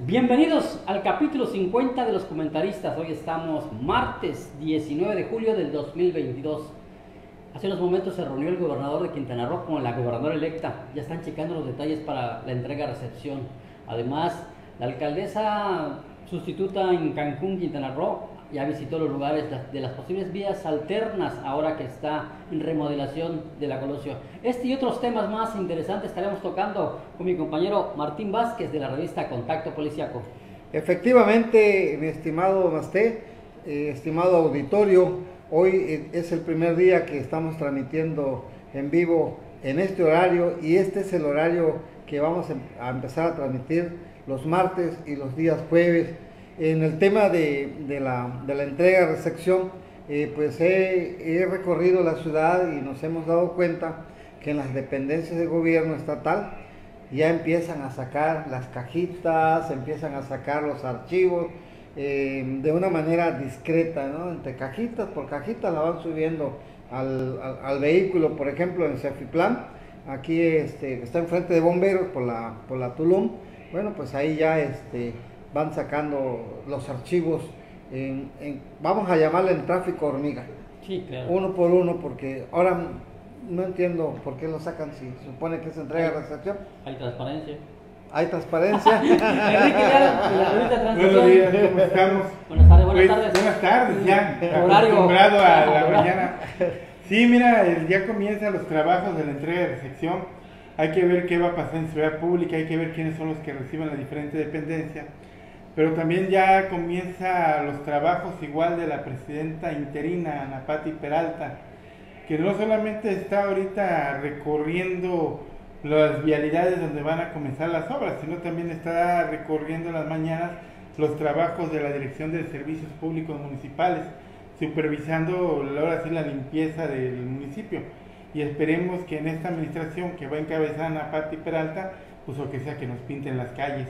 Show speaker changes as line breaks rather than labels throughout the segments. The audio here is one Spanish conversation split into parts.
Bienvenidos al capítulo 50 de los comentaristas. Hoy estamos martes 19 de julio del 2022. Hace unos momentos se reunió el gobernador de Quintana Roo con la gobernadora electa. Ya están checando los detalles para la entrega-recepción. Además, la alcaldesa sustituta en Cancún, Quintana Roo, ya visitó los lugares de las posibles vías alternas ahora que está en remodelación de la Colosio. Este y otros temas más interesantes estaremos tocando con mi compañero Martín Vázquez de la revista Contacto Policiaco.
Efectivamente, mi estimado Masté, estimado auditorio, hoy es el primer día que estamos transmitiendo en vivo en este horario y este es el horario que vamos a empezar a transmitir los martes y los días jueves. En el tema de la entrega-recepción, pues he recorrido la ciudad y nos hemos dado cuenta que en las dependencias de gobierno estatal ya empiezan a sacar las cajitas, empiezan a sacar los archivos de una manera discreta, ¿no? Entre cajitas por cajitas la van subiendo al vehículo. Por ejemplo, en Cefiplán, aquí está enfrente de bomberos por la Tulum. Bueno, pues ahí ya van sacando los archivos vamos a llamarle el tráfico hormiga.
Sí, claro.
Uno por uno, porque ahora no entiendo por qué lo sacan si se supone que es entrega-recepción.
Hay transparencia.
Hay transparencia.
Enrique, la revista Transición.
Buenos días, ¿cómo estamos?
Buenas tardes, buenas
Pues,
tardes.
buenas tardes, ya,
Horario.
acostumbrado a la
Horario.
mañana. Sí, mira, ya comienzan los trabajos de la entrega de recepción. Hay que ver qué va a pasar en seguridad pública, hay que ver quiénes son los que reciben la diferente dependencia. Pero también ya comienzan los trabajos igual de la presidenta interina, Ana Pati Peralta, que no solamente está ahorita recorriendo las vialidades donde van a comenzar las obras, sino también está recorriendo en las mañanas los trabajos de la Dirección de Servicios Públicos Municipales, supervisando ahora sí la limpieza del municipio. Y esperemos que en esta administración que va a encabezar Ana Pati Peralta, pues o que sea que nos pinten las calles.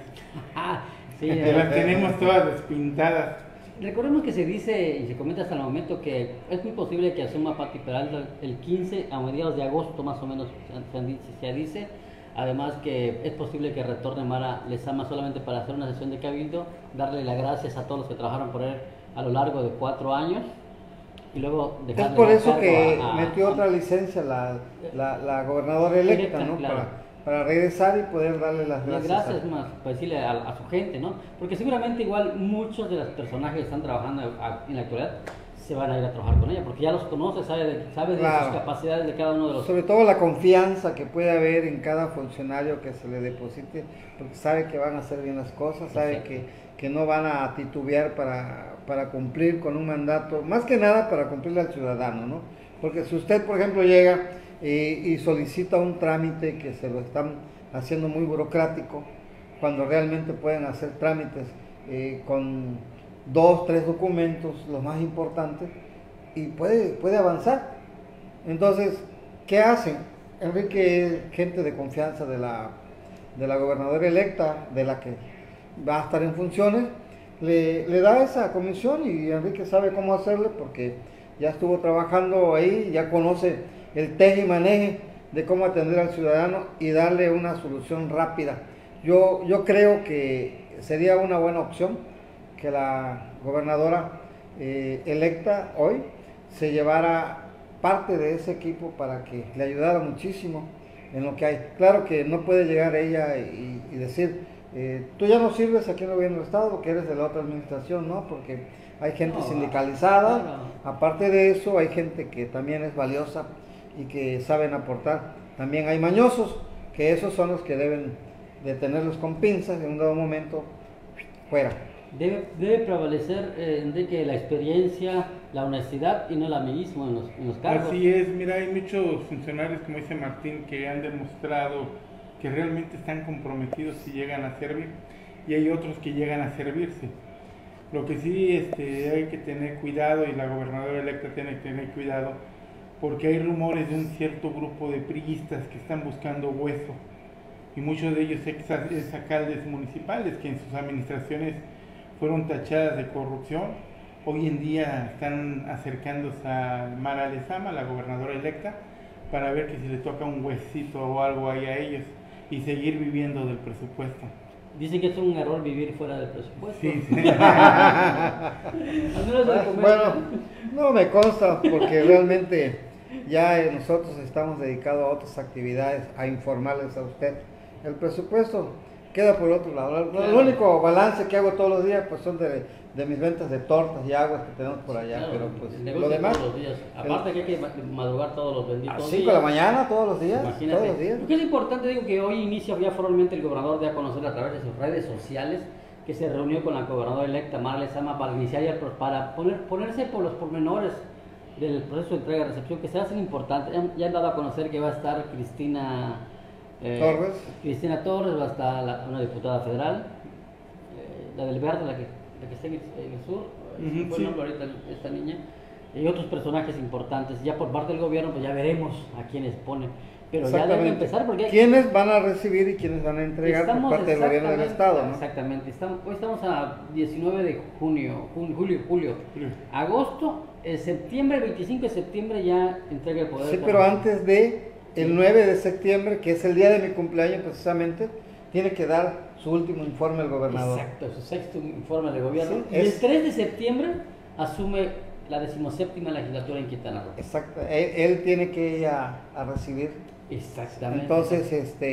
Sí,
Que las tenemos todas despintadas.
recordemos que se dice y se comenta hasta el momento que es muy posible que asuma Pati Peralta el 15 a mediados de agosto, más o menos se dice. Además que es posible que retorne Mara Lezama solamente para hacer una sesión de cabildo, darle las gracias a todos los que trabajaron por él a lo largo de 4 años y luego
Es
dejarle
por
el
eso
cargo
que metió otra licencia la gobernadora electa, ¿no?
Claro.
Para regresar y poder darle las
Las
gracias.
gracias más, para decirle a su gente, ¿no? Porque seguramente igual muchos de los personajes que están trabajando en la actualidad se van a ir a trabajar con ella, porque ya los conoce, sabe de
Claro.
sus capacidades de cada uno de los...
Sobre todo la confianza que puede haber en cada funcionario que se le deposite, porque sabe que van a hacer bien las cosas, sabe
Exacto.
que no van a titubear para cumplir con un mandato, más que nada para cumplirle al ciudadano, ¿no? Porque si usted, por ejemplo, llega y solicita un trámite que se lo están haciendo muy burocrático, cuando realmente pueden hacer trámites con 2, 3 documentos, los más importantes, y puede avanzar. Entonces, ¿qué hacen? Enrique, gente de confianza de la gobernadora electa, de la que va a estar en funciones, le da esa comisión y Enrique sabe cómo hacerle porque ya estuvo trabajando ahí, ya conoce el teje y maneje de cómo atender al ciudadano y darle una solución rápida. Yo creo que sería una buena opción que la gobernadora electa hoy se llevara parte de ese equipo para que le ayudara muchísimo en lo que hay. Claro que no puede llegar ella y decir, tú ya no sirves aquí en el gobierno del estado porque eres de la otra administración, ¿no? Porque hay gente sindicalizada,
claro.
Aparte de eso hay gente que también es valiosa y que saben aportar. También hay mañosos, que esos son los que deben de tenerlos con pinzas en un dado momento fuera.
Debe prevalecer, Enrique, la experiencia, la honestidad y no el amiguismo en los cargos.
Así es, mira, hay muchos funcionarios, como dice Martín, que han demostrado que realmente están comprometidos si llegan a servir, y hay otros que llegan a servirse. Lo que sí hay que tener cuidado, y la gobernadora electa tiene que tener cuidado, porque hay rumores de un cierto grupo de priistas que están buscando hueso, y muchos de ellos ex alcaldes municipales que en sus administraciones fueron tachadas de corrupción, hoy en día están acercándose a Mara Lezama, la gobernadora electa, para ver que si le toca un huesito o algo ahí a ellos y seguir viviendo del presupuesto.
Dicen que es un error vivir fuera del presupuesto.
Sí, sí.
Al menos se comenta.
Bueno, no me consta porque realmente ya nosotros estamos dedicados a otras actividades, a informarles a usted. El presupuesto queda por otro lado.
Claro.
El único balance que hago todos los días pues son de mis ventas de tortas y aguas que tenemos por allá,
Claro,
pero pues
el negocio
lo demás.
todos los días. Aparte que hay que madrugar todos los
A
benditos
las
días.
5 de la mañana, todos los días.
Imagínate.
Todos los días.
Lo que es importante, digo que hoy inicia ya formalmente el gobernador de a conocer a través de sus redes sociales que se reunió con la gobernadora electa Mara Lezama para iniciar ya para ponerse por los pormenores del proceso de entrega y recepción que se hacen importantes. Ya han dado a conocer que va a estar Cristina Torres, va a estar una diputada federal, la del Verde, la que está en el sur,
Ujú,
fue
sí.
el nombre ahorita esta niña, y otros personajes importantes. Ya por parte del gobierno, pues ya veremos a quiénes pone. Pero ya debe
Exactamente.
empezar porque
¿Quiénes van a recibir y quiénes van a entregar por
estamos
parte del gobierno del
exactamente-
estado, ¿no?
Exactamente. Hoy estamos a 19 de julio. Agosto, septiembre, el 25 de septiembre ya entrega el poder.
Sí, pero antes de el 9 de septiembre, que es el día de mi cumpleaños precisamente, tiene que dar su último informe el gobernador.
Exacto, su sexto informe de gobierno.
Sí,
y el 3 de septiembre asume la 17ª legislatura en Quintana Roo.
Exacto, él tiene que ir a recibir.
Exactamente.
Entonces,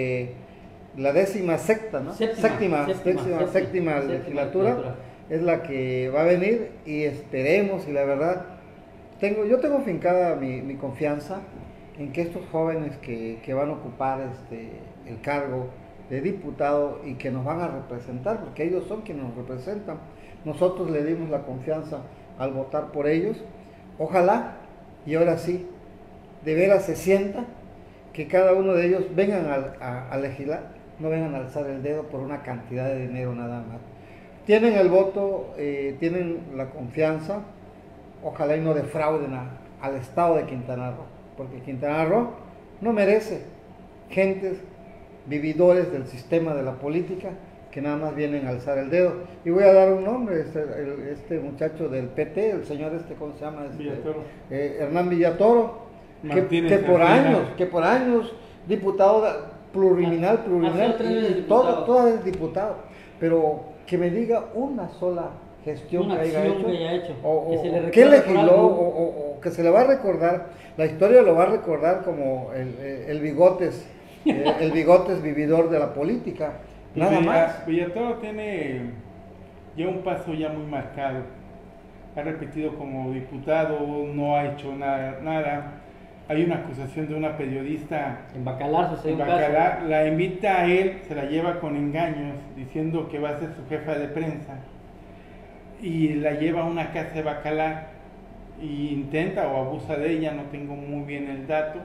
la 16ª, ¿no? Séptima legislatura es la que va a venir y esperemos y la verdad, yo tengo fincada mi confianza en que estos jóvenes que van a ocupar el cargo de diputado y que nos van a representar, porque ellos son quienes nos representan, nosotros le dimos la confianza al votar por ellos, ojalá y ahora sí, de veras se sienta que cada uno de ellos vengan a legislar, no vengan a alzar el dedo por una cantidad de dinero nada más. Tienen el voto, tienen la confianza, ojalá y no defrauden al estado de Quintana Roo, porque Quintana Roo no merece gentes vividores del sistema de la política que nada más vienen a alzar el dedo. Y voy a dar un nombre, este muchacho del PT, el señor ¿cómo se llama?
Villatoro.
Hernán Villatoro,
Martínez
que
García.
por años, diputado pluriminal,
Ha sido 3 veces
y
diputado.
todo es diputado, pero que me diga una sola gestión
Una
que haya
acción
hecho,
que haya hecho,
o
que se le
que
recuerde por
legisló,
algo.
o que se le va a recordar, la historia lo va a recordar como el Bigotes, el Bigotes vividor de la política, nada más.
Villatoro tiene ya un paso ya muy marcado. Ha repetido como diputado, no ha hecho nada. Hay una acusación de una periodista
En Bacalar sucedió
en
un caso.
Bacalar, la invita a él, se la lleva con engaños, diciendo que va a ser su jefa de prensa, y la lleva a una casa de Bacalar, y intenta o abusa de ella, no tengo muy bien el dato,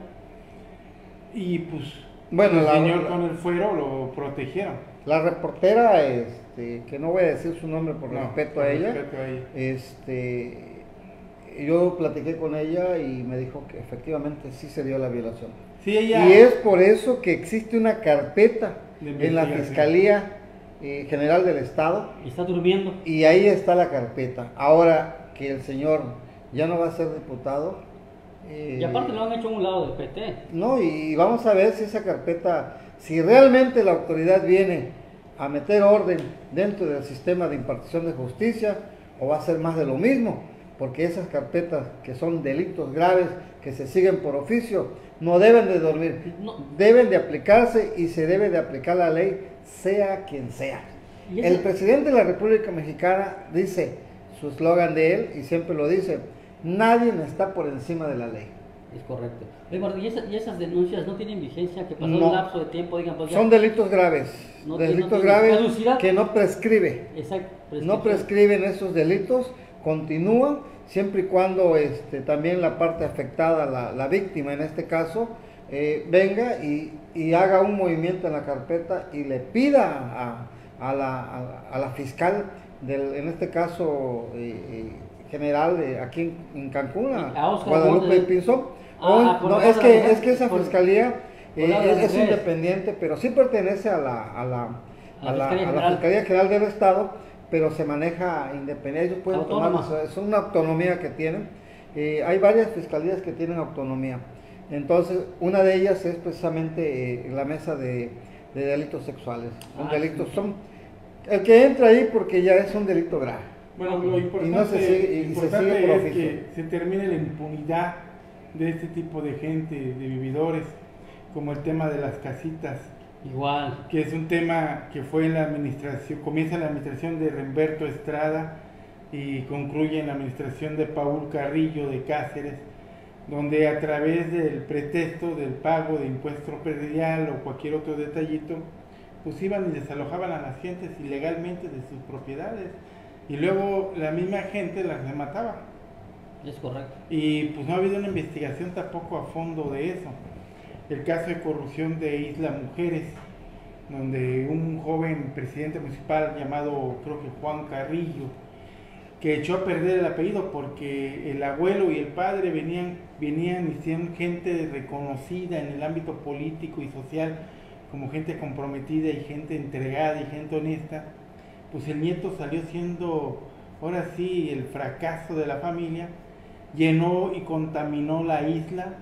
y pues
Bueno,
el
la-
señor
la-
con el fuero lo protegieron.
La reportera, que no voy a decir su nombre por
No,
respeto
por
a ella,
respeto a ella.
yo platiqué con ella y me dijo que efectivamente sí se dio la violación.
Sí, ella,
Y es por eso que existe una carpeta
De
en la
investigación.
Fiscalía General del Estado
Y está durmiendo.
y ahí está la carpeta. Ahora que el señor ya no va a ser diputado.
Y aparte lo han hecho a un lado del PT.
No, y vamos a ver si esa carpeta, si realmente la autoridad viene a meter orden dentro del sistema de impartición de justicia o va a ser más de lo mismo, porque esas carpetas que son delitos graves que se siguen por oficio no deben de dormir,
No.
deben de aplicarse y se debe de aplicar la ley sea quien sea.
Y ese-
El presidente de la República Mexicana dice, su eslogan de él, y siempre lo dice, nadie está por encima de la ley.
Es correcto. Eduardo, ¿y esas denuncias no tienen vigencia? Que pasó
No.
un lapso de tiempo, digan, pues ya.
Son delitos graves,
No
delitos
tiene
graves
caducidad.
que no prescribe.
Exacto.
No prescriben esos delitos, continúan siempre y cuando también la parte afectada, la víctima en este caso, venga y haga un movimiento en la carpeta y le pida a la fiscal, en este caso general aquí en Cancún,
A Oscar
Guadalupe
Montes.
Pinzón.
Por
No,
la
es
de la mujer,
que esa
por-
fiscalía
por la de las
es
mujeres.
independiente, pero sí pertenece a la Fiscalía General del Estado, pero se maneja independiente, ellos pueden tomar,
Autónoma.
es una autonomía que tienen. Hay varias fiscalías que tienen autonomía. Entonces, una de ellas es precisamente la mesa de delitos sexuales. Son
Ah,
delitos,
sí.
son El que entra ahí porque ya es un delito grave.
Bueno, lo importante,
Y no se sigue- y se
importante
sigue por
es
oficio.
que se termine la impunidad de este tipo de gente, de vividores, como el tema de las casitas,
Igual.
que es un tema que fue en la administración, comienza en la administración de Remberto Estrada y concluye en la administración de Paul Carrillo de Cáceres, donde a través del pretexto del pago de impuesto predial o cualquier otro detallito, pues iban y desalojaban a las gentes ilegalmente de sus propiedades y luego la misma gente las remataba.
Es correcto.
Y pues no ha habido una investigación tampoco a fondo de eso. El caso de corrupción de Isla Mujeres, donde un joven presidente municipal llamado, creo que Juan Carrillo, que echó a perder el apellido porque el abuelo y el padre venían y siendo gente reconocida en el ámbito político y social, como gente comprometida y gente entregada y gente honesta, pues el nieto salió siendo, ahora sí, el fracaso de la familia, llenó y contaminó la isla,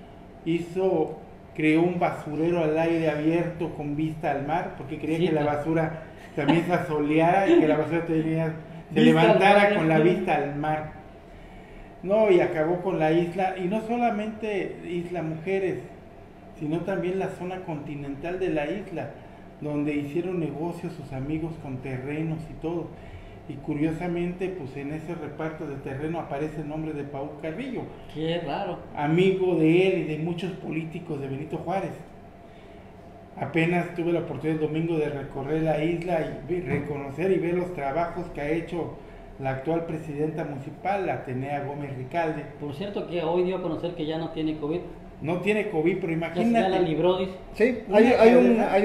creó un basurero al aire abierto con vista al mar, porque quería que la basura también se asoleara y que la basura se levantara con la vista al mar. No, y acabó con la isla, y no solamente Isla Mujeres, sino también la zona continental de la isla, donde hicieron negocios sus amigos con terrenos y todo. Y curiosamente, pues en ese reparto de terreno aparece el nombre de Paul Carrillo.
Qué raro.
Amigo de él y de muchos políticos de Benito Juárez. Apenas tuve la oportunidad el domingo de recorrer la isla y reconocer y ver los trabajos que ha hecho la actual presidenta municipal, la Atenea Gómez Ricalde.
Por cierto que hoy dio a conocer que ya no tiene COVID.
No tiene COVID, pero
Ya
imagínate.
la libró, dice.
Sí,
Una
hay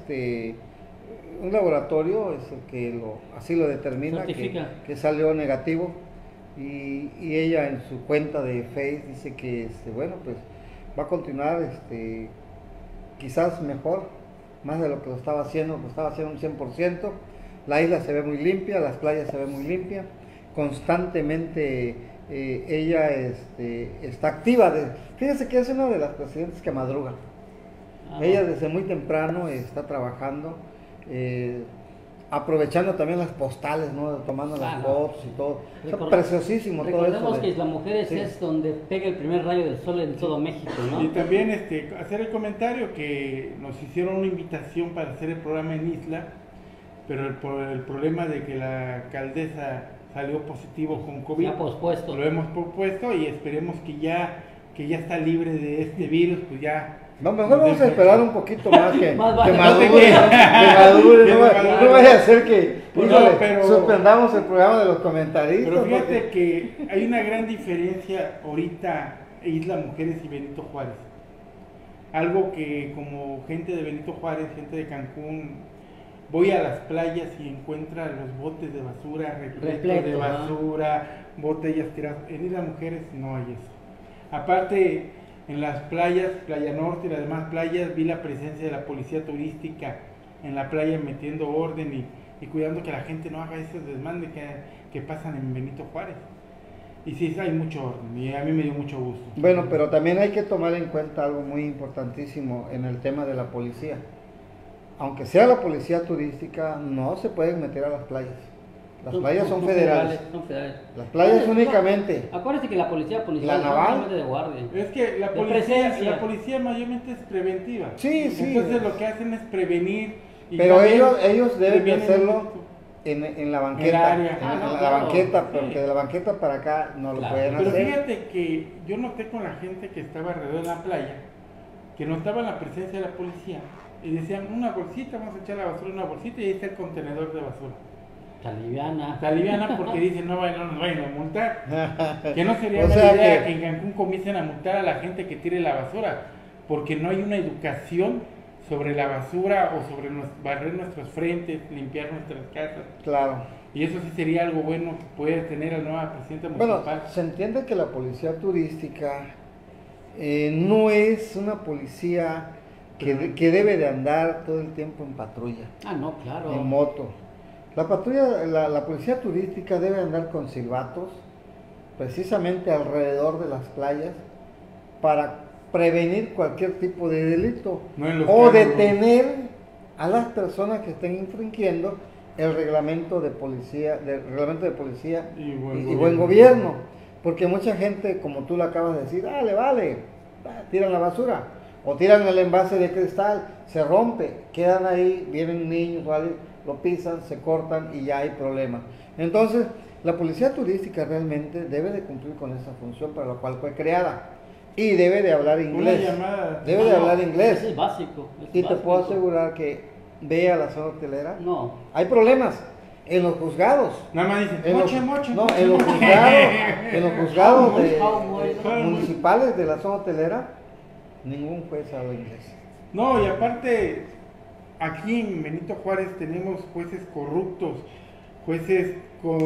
un laboratorio es el que así lo determina, que salió negativo, y ella en su cuenta de Face dice que bueno, pues va a continuar quizás mejor, más de lo que lo estaba haciendo un 100%. La isla se ve muy limpia, las playas se ven muy limpias, constantemente ella está activa. Fíjese que es una de las presidentes que madruga. Ella desde muy temprano está trabajando, aprovechando también las postales, ¿no? Tomando las fotos y todo. Está preciosísimo todo eso.
Recordemos que Isla Mujeres es donde pega el primer rayo del sol en todo México, ¿no?
Y también hacer el comentario que nos hicieron una invitación para hacer el programa en Isla, pero el problema de que la alcaldesa salió positivo con COVID,
ya pospuesto.
Lo hemos pospuesto y esperemos que ya está libre de este virus, pues ya.
Mejor vamos a esperar un poquito más que
Más
madure, no vaya a ser que
pero
suspendamos el programa de los comentaristas.
Pero fíjate que hay una gran diferencia ahorita Isla Mujeres y Benito Juárez. Algo que como gente de Benito Juárez, gente de Cancún, voy a las playas y encuentro los botes de basura, repletos de basura, botellas tiradas. En Isla Mujeres no hay eso. Aparte, en las playas, Playa Norte y las demás playas, vi la presencia de la policía turística en la playa metiendo orden y cuidando que la gente no haga esos desmandes que pasan en Benito Juárez. Y sí, hay mucho orden y a mí me dio mucho gusto.
Bueno, pero también hay que tomar en cuenta algo muy importantísimo en el tema de la policía. Aunque sea la policía turística, no se pueden meter a las playas. Las playas son federales. Las playas únicamente.
Acuérdate que la policía
la naval
de guardia.
Es que la policía mayormente es preventiva.
Sí.
Entonces lo que hacen es prevenir.
Pero ellos deben de hacerlo en la banqueta. La banqueta, porque de la banqueta para acá no lo pueden hacer.
Pero fíjate que yo noté con la gente que estaba alrededor de la playa, que notaban la presencia de la policía y decían, una bolsita, vamos a echar la basura en una bolsita y ahí está el contenedor de basura. Está liviana porque dicen no nos vayan a multar. Que no sería buena idea que en Cancún comiencen a multar a la gente que tire la basura, porque no hay una educación sobre la basura o sobre barrer nuestros frentes, limpiar nuestras casas.
Claro.
Y eso sí sería algo bueno que puede tener la nueva presidenta municipal.
Bueno, se entiende que la policía turística no es una policía que debe de andar todo el tiempo en patrulla.
No, claro.
En moto. La policía turística debe andar con silbatos precisamente alrededor de las playas para prevenir cualquier tipo de delito o detener a las personas que estén infringiendo el reglamento de policía,
Y
y buen gobierno. Porque mucha gente, como tú lo acabas de decir, vale, tiran la basura o tiran el envase de cristal, se rompe, quedan ahí, vienen niños, ¿vale? Lo pisan, se cortan y ya hay problemas. Entonces, la policía turística realmente debe de cumplir con esa función para la cual fue creada y debe de hablar inglés. Debe de hablar inglés.
Eso es básico.
Y te puedo asegurar que vea la zona hotelera.
No.
Hay problemas en los juzgados.
Nada más dicen,
En los,
moche.
no, en los juzgados
How
municipales de la zona hotelera, ningún juez habla inglés.
No, y aparte, aquí en Benito Juárez tenemos jueces corruptos, jueces con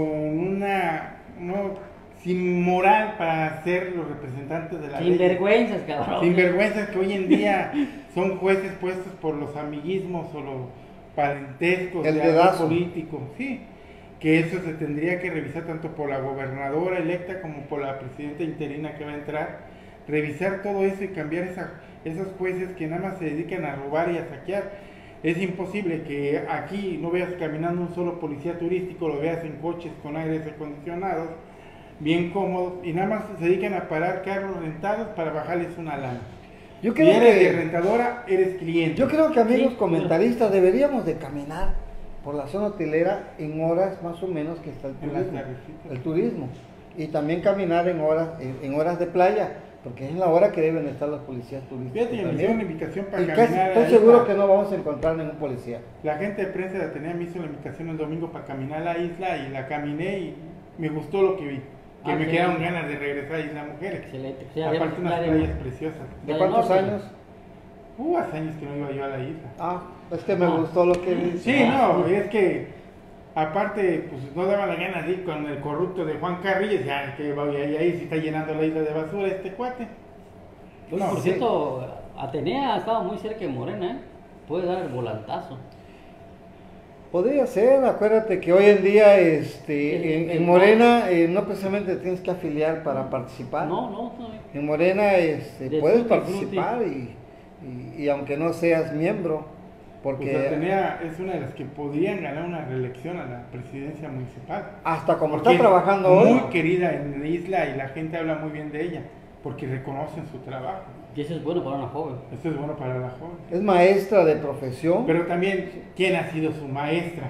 sin moral para ser los representantes de la ley.
Sinvergüenzas, cabrón.
Sinvergüenzas que hoy en día son jueces puestos por los amiguismos o los parentescos
El
de
dedazo.
algún político. Sí, que eso se tendría que revisar tanto por la gobernadora electa como por la presidenta interina que va a entrar. Revisar todo eso y cambiar esos jueces que nada más se dedican a robar y a saquear. Es imposible que aquí no veas caminando un solo policía turístico, lo veas en coches con aires acondicionados, bien cómodos, y nada más se dedican a parar carros rentados para bajarles una lana.
Yo
Si
creo
eres de
que,
rentadora, eres cliente.
yo creo que amigos
Sí,
comentaristas deberíamos de caminar por la zona hotelera en horas más o menos que está
En las tardecitas.
el turismo, y también caminar en horas de playa, porque es la hora que deben estar los policías turísticos.
Fíjate, me
también.
hicieron una invitación para
Y
caminar.
estoy
ahí
seguro
para-
que no vamos a encontrar ningún policía.
La gente de prensa de Atenea me hizo la invitación el domingo para caminar a la isla y la caminé y me gustó lo que vi. Que me
qué
quedaron
bien.
ganas de regresar a Isla Mujeres.
Excelente. Sí,
Aparte unas
Playa-
playas preciosas.
¿De
Del
cuántos
norte.
años?
Hace años que no iba yo a la isla.
Es que me
Ah.
gustó lo que vi.
Sí, no, es que aparte pues no daba la gana de ir con el corrupto de Juan Carrillo y decía, que voy ahí si está llenando la isla de basura este cuate.
Oye,
No,
por
sí.
cierto, Atenea ha estado muy cerca de Morena, ¿eh? Puede dar el volantazo.
Podría ser, acuérdate que hoy en día en Morena no precisamente tienes que afiliar para participar.
No.
En Morena
De
puedes
tutti
participar y aunque no seas miembro,
Pues
porque
Atenea es una de las que podrían ganar una reelección a la presidencia municipal.
hasta como
Porque
está trabajando
es
hoy,
muy querida en la isla y la gente habla muy bien de ella porque reconocen su trabajo.
Y eso es bueno para una joven.
Eso es bueno para la joven.
es maestra de profesión.
Pero también, ¿quién ha sido su maestra?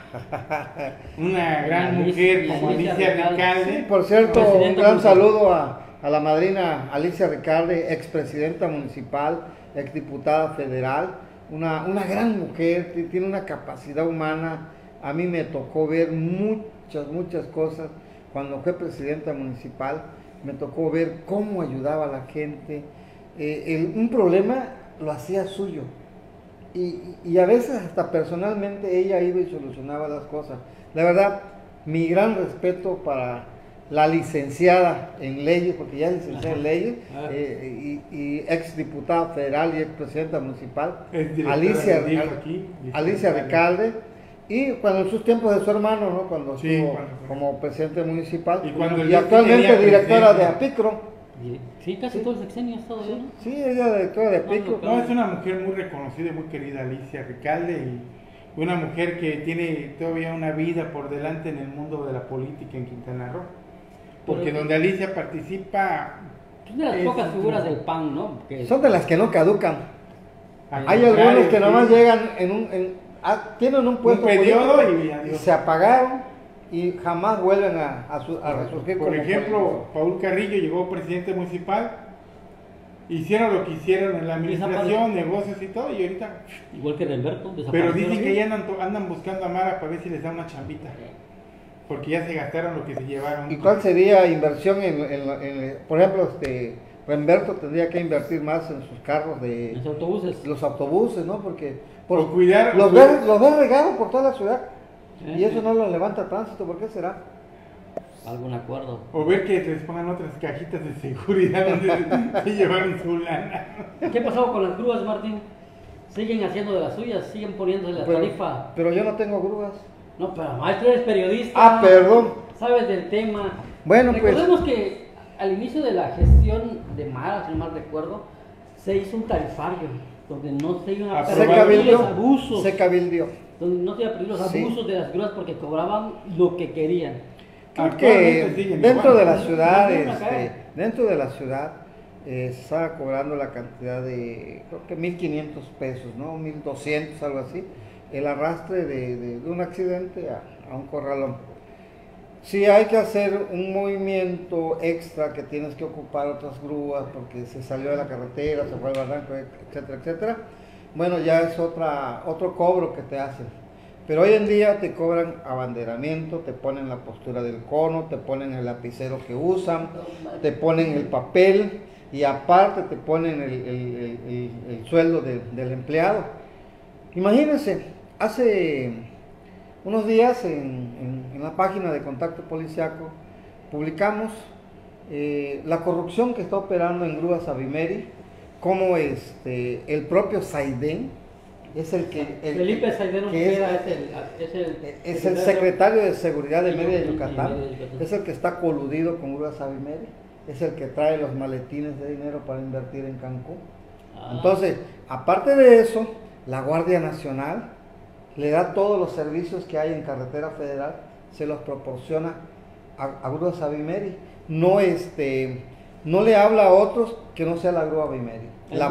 Una gran mujer como
Alicia
Alicia
Recalde.
Recalde.
Por cierto, un
Presidenta
gran
municipal.
saludo a la madrina Alicia Recalde, expresidenta municipal, exdiputada federal, una gran mujer, tiene una capacidad humana. A mí me tocó ver muchas cosas cuando fue presidenta municipal, me tocó ver cómo ayudaba a la gente. Un problema lo hacía suyo. Y a veces hasta personalmente ella iba y solucionaba las cosas. La verdad, mi gran respeto para la licenciada en leyes, porque ya es licenciada en leyes, y ex diputada federal y ex presidenta municipal,
Es directora
Alicia,
del DIF aquí,
Alicia Recalde, y cuando en sus tiempos de su hermano, ¿no? Cuando
Sí,
estuvo
cuando fue.
como presidente municipal,
Y cuando el
y
DIF
actualmente
tenía
directora de
presidente.
APICRO.
Sí, casi todo el sexenio ha estado yo, ¿no?
Sí, ella es directora de APICRO.
No, es una mujer muy reconocida y muy querida, Alicia Recalde, y una mujer que tiene todavía una vida por delante en el mundo de la política en Quintana Roo. Porque
Pero-
donde Alicia participa...
Es de las
es
pocas
un
figuras
triunfo.
del PAN, ¿no? Que
Son de las que no caducan. Hay
Claro,
algunos que
sí.
nomás llegan tienen un puesto
periodo
político
y adiós.
se apagaron y jamás vuelven a resurgir
Por
como
ejemplo,
políticos.
Paul Carrillo llegó presidente municipal, hicieron lo que hicieron en la administración, negocios y todo, y ahorita...
igual que Relberto,
Pero
desapareció.
dicen que ya andan buscando a Mara para ver si les da una chambita. Porque ya se gastaron lo que se llevaron.
¿Y cuál sería inversión por ejemplo, Remberto tendría que invertir más en sus carros
En los autobuses.
los autobuses, ¿no? Porque
O cuidar-
los ve regados por toda la ciudad y
Sí.
eso no los levanta tránsito. ¿Por qué será?
Algún acuerdo.
O ver que les pongan otras cajitas de seguridad donde se llevaron su lana.
¿Qué pasó con las grúas, Martín? Siguen haciendo de las suyas, siguen poniéndole la tarifa.
Pero yo no tengo grúas.
No, pero maestro, eres periodista.
Perdón.
Sabes del tema.
Bueno, pues.
Recordemos que al inicio de la gestión de Mara, si no mal recuerdo, se hizo un tarifario donde no se iban a
Se
permitir
cabildió.
abusos.
Se cabildió.
donde no se iba a pedir los
Sí.
abusos de las grúas porque cobraban lo que querían.
Creo
Actualmente
que
siguen
dentro
igual.
de la ciudad,
Volvieron a caer.
dentro de la ciudad se estaba cobrando la cantidad de, creo que 1.500 pesos, ¿no? 1.200, algo así, el arrastre de un accidente a un corralón. Sí hay que hacer un movimiento extra, que tienes que ocupar otras grúas porque se salió de la carretera, se fue al barranco, etcétera, etcétera. Bueno, ya es otro cobro que te hacen. Pero hoy en día te cobran abanderamiento, te ponen la postura del cono, te ponen el lapicero que usan, te ponen el papel y aparte te ponen el sueldo del empleado. Imagínense, hace unos días en la página de Contacto Policiaco publicamos la corrupción que está operando en Grúas Avimeri, como el propio Saidén es el que...
Felipe Saidén
que
Ojeda
es el secretario de Seguridad de Mérida de Yucatán,
Mérida de Yucatán.
es el que está coludido con Grúas Avimeri, es el que trae los maletines de dinero para invertir en Cancún.
Ah.
Entonces, aparte de eso, la Guardia Nacional le da todos los servicios que hay en carretera federal, se los proporciona a Grúas Avimeri. No, no le habla a otros que no sea la Grúa Avimeri. La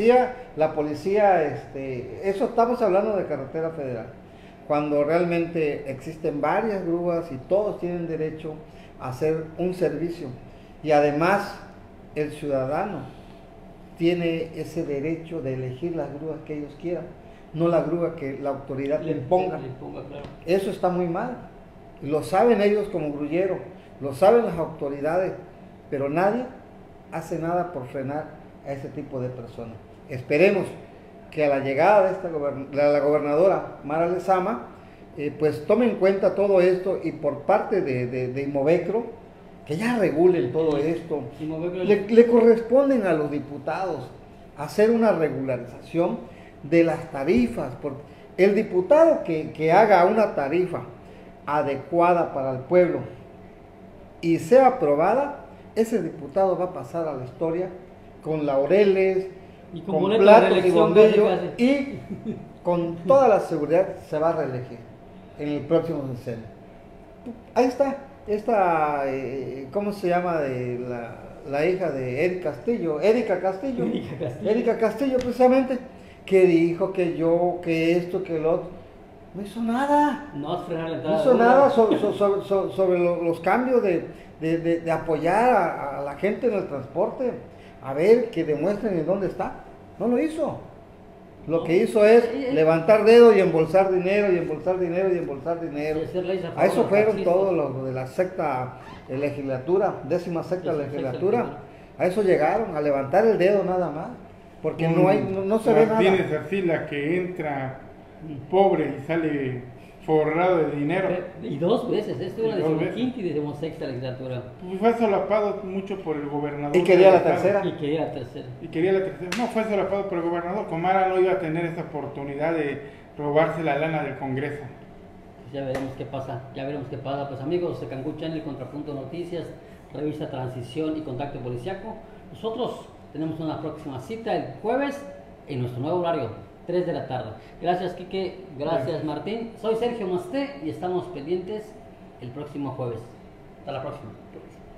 policía, eso estamos hablando de carretera federal, cuando realmente existen varias grúas y todos tienen derecho a hacer un servicio. Y además, el ciudadano tiene ese derecho de elegir las grúas que ellos quieran, no la grúa que la autoridad le imponga.
Claro.
Eso está muy mal. Lo saben ellos como grulleros, lo saben las autoridades, pero nadie hace nada por frenar a ese tipo de personas. Esperemos que a la llegada de la gobernadora Mara Lezama, pues tome en cuenta todo esto y por parte de Inmovecro, que ya regulen todo esto. Le corresponden a los diputados hacer una regularización de las tarifas, porque el diputado que haga una tarifa adecuada para el pueblo y sea aprobada, ese diputado va a pasar a la historia con laureles,
Y con
con
boleto de
platos y
reelección
bombillos,
casi.
y con toda la seguridad se va a reelegir en el próximo sexenio. Ahí está, ¿cómo se llama? La hija de Erika Castillo, Erika Castillo precisamente, que dijo que esto, que lo otro. No hizo nada.
No frenar la entrada.
No hizo nada sobre los cambios de apoyar a la gente en el transporte. A ver, que demuestren en dónde está. No lo hizo. Lo que hizo es levantar dedo y embolsar dinero, y embolsar dinero, y embolsar dinero.
Y hacer leyes a favor
A eso
de
fueron
taxistas.
todos los de la sexta legislatura, 16ª legislatura.
legislatura.
A eso llegaron, a levantar el dedo nada más. Porque no se ve nada.
Tienes así la que entra pobre y sale forrado de dinero.
Y dos veces, esto era
Y dos
decimoquinta y decimosexta legislatura.
Pues fue solapado mucho por el gobernador.
Y quería la
del estado.
tercera.
Y quería la tercera.
Y quería la tercera. No, fue solapado por el gobernador. Comara no iba a tener esa oportunidad de robarse la lana del Congreso.
Pues ya veremos qué pasa, Pues amigos de Cancún Channel, Contrapunto Noticias, Revista Transición y Contacto Policiaco. Nosotros tenemos una próxima cita el jueves en nuestro nuevo horario, 3 de la tarde. Gracias, Quique. Gracias, Martín. Soy Sergio Masté y estamos pendientes el próximo jueves. Hasta la próxima.